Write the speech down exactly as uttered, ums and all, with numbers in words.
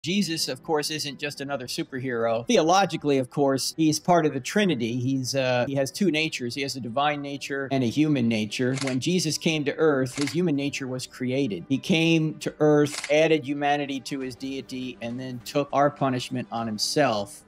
Jesus, of course, isn't just another superhero. Theologically, of course, he's part of the Trinity. He's uh, he has two natures. He has a divine nature and a human nature. When Jesus came to earth, his human nature was created. He came to earth, added humanity to his deity, and then took our punishment on himself.